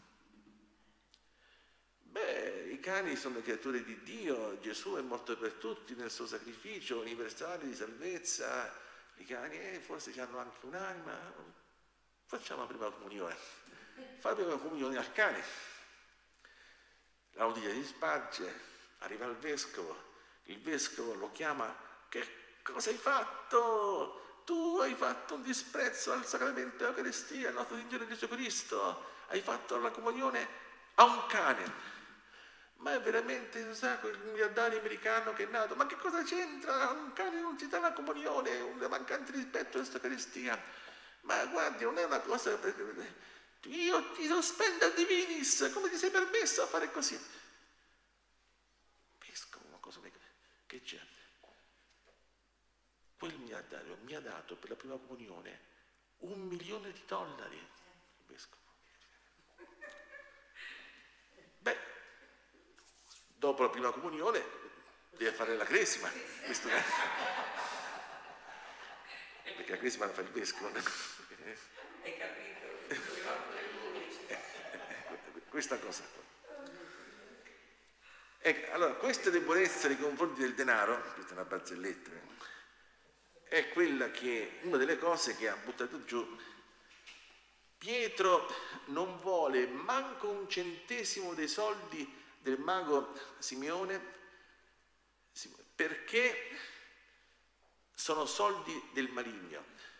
Beh, i cani sono creature di Dio, Gesù è morto per tutti nel suo sacrificio universale di salvezza, i cani forse hanno anche un'anima, facciamo la prima comunione, fa la prima comunione al cane. La notizia si sparge, arriva il vescovo lo chiama, che cosa hai fatto? Tu hai fatto un disprezzo al sacramento dell'Eucaristia, al nostro Signore Gesù Cristo, hai fatto la comunione a un cane. Ma è veramente, sa, quel miliardario americano che è nato, ma che cosa c'entra? Un cane non ci dà la comunione, un mancante rispetto all'Eucaristia. Ma guardi, non è una cosa... Io ti sospendo a divinis, come ti sei permesso a fare così? Vescovo, ma cosa che c'è? Quel miliardario mi ha dato per la prima comunione $1 milione. Vescovo. Beh, dopo la prima comunione deve fare la cresima. Questo perché la cresima la fa il vescovo. Hai capito? Questa cosa qua. Ecco, allora, questa debolezza nei confronti del denaro, questa è una barzelletta, è quella che, una delle cose che ha buttato giù. Pietro non vuole manco un centesimo dei soldi del mago Simeone, perché sono soldi del maligno.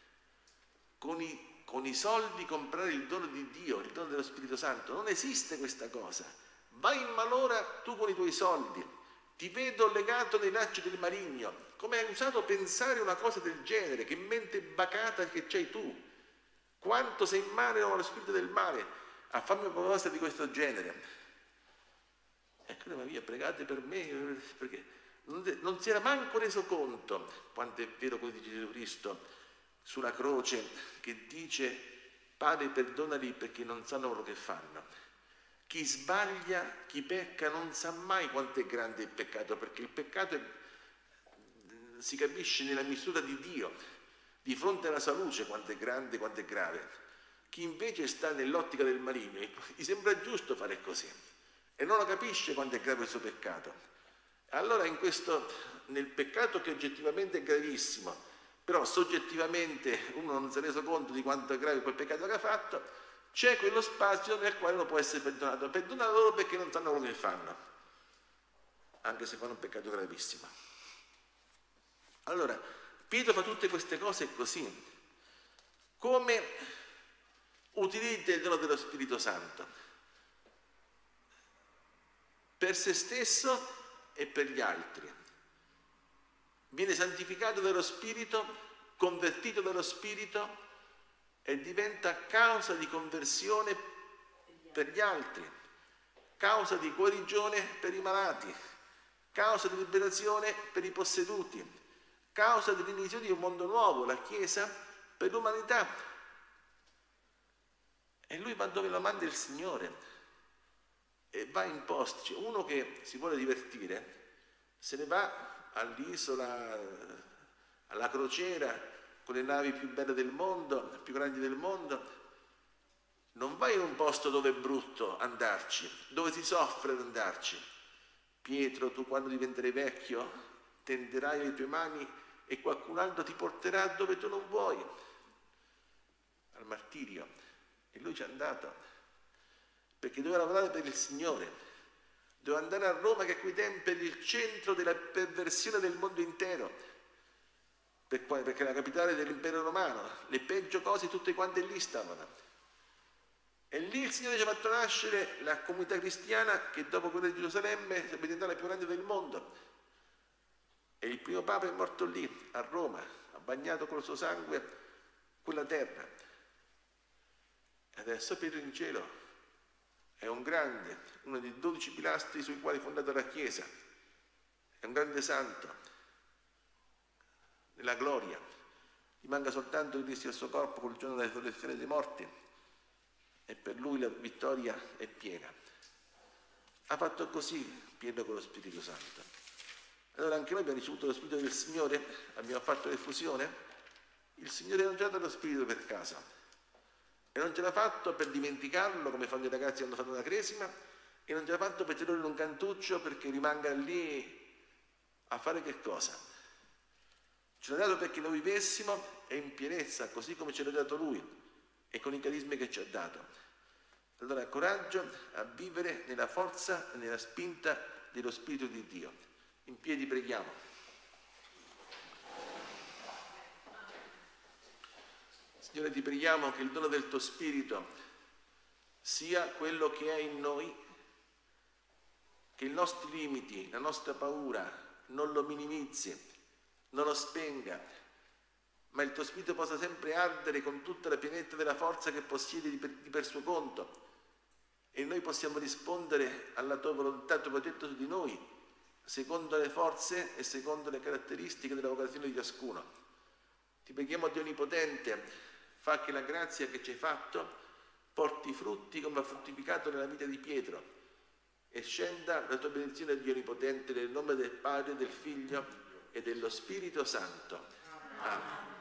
Con i soldi comprare il dono di Dio, il dono dello Spirito Santo, non esiste questa cosa. Vai in malora tu con i tuoi soldi, ti vedo legato nei lacci del maligno. Come hai usato pensare una cosa del genere? Che mente bacata che c'hai tu? Quanto sei in male allo spirito del male a farmi una proposta di questo genere? Ecco, Maria, pregate per me, perché non si era manco reso conto quanto è vero quello di Gesù Cristo, sulla croce che dice: Padre, perdonali perché non sanno quello che fanno. Chi sbaglia, chi pecca non sa mai quanto è grande il peccato, perché il peccato si capisce nella misura di Dio, di fronte alla sua luce quanto è grande, quanto è grave. Chi invece sta nell'ottica del maligno, gli sembra giusto fare così e non lo capisce quanto è grave il suo peccato. Allora nel peccato che oggettivamente è gravissimo, però soggettivamente uno non si è reso conto di quanto è grave quel peccato che ha fatto, c'è quello spazio nel quale uno può essere perdonato. Perdona loro perché non sanno quello che fanno, anche se fanno un peccato gravissimo. Allora, Pietro fa tutte queste cose così. Come utilizza il dono dello Spirito Santo? Per se stesso e per gli altri. Viene santificato dallo Spirito, convertito dallo Spirito e diventa causa di conversione per gli altri, causa di guarigione per i malati, causa di liberazione per i posseduti, causa dell'iniziativa di un mondo nuovo, la Chiesa per l'umanità. E lui va dove lo manda il Signore e va in posti. Cioè, uno che si vuole divertire se ne va all'isola, alla crociera, con le navi più belle del mondo, più grandi del mondo. Non vai in un posto dove è brutto andarci, dove si soffre ad andarci. Pietro, tu quando diventerai vecchio tenderai le tue mani e qualcun altro ti porterà dove tu non vuoi, al martirio. E lui ci è andato, perché doveva lavorare per il Signore, doveva andare a Roma, che a quei tempi era il centro della perversione del mondo intero, perché era la capitale dell'impero romano, le peggio cose tutte quante lì stavano. E lì il Signore ci ha fatto nascere la comunità cristiana che dopo quella di Gerusalemme sarebbe diventata la più grande del mondo. E il primo Papa è morto lì, a Roma, ha bagnato col suo sangue quella terra. E adesso Pietro in cielo è un grande, uno dei 12 pilastri sui quali è fondata la Chiesa, è un grande santo, nella gloria. Gli manca soltanto di unirsi al suo corpo col giorno della risurrezione dei morti e per lui la vittoria è piena. Ha fatto così Pietro con lo Spirito Santo. Allora anche noi abbiamo ricevuto lo Spirito del Signore, abbiamo fatto l'effusione. Il Signore non ci ha dato lo Spirito per caso e non ce l'ha fatto per dimenticarlo come fanno i ragazzi quando fanno la cresima, e non ce l'ha fatto per tenerlo in un cantuccio perché rimanga lì a fare che cosa? Ce l'ha dato perché lo vivessimo e in pienezza, così come ce l'ha dato Lui e con i carismi che ci ha dato. Allora coraggio a vivere nella forza e nella spinta dello Spirito di Dio. In piedi preghiamo. Signore, ti preghiamo che il dono del tuo Spirito sia quello che è in noi, che i nostri limiti, la nostra paura non lo minimizzi, non lo spenga, ma il tuo Spirito possa sempre ardere con tutta la pienezza della forza che possiedi per suo conto, e noi possiamo rispondere alla tua volontà, al tuo progetto su di noi, secondo le forze e secondo le caratteristiche della vocazione di ciascuno. Ti preghiamo, Dio Onnipotente, fa che la grazia che ci hai fatto porti frutti come ha fruttificato nella vita di Pietro, e scenda la tua benedizione, Dio Onnipotente, nel nome del Padre, del Figlio e dello Spirito Santo. Amen.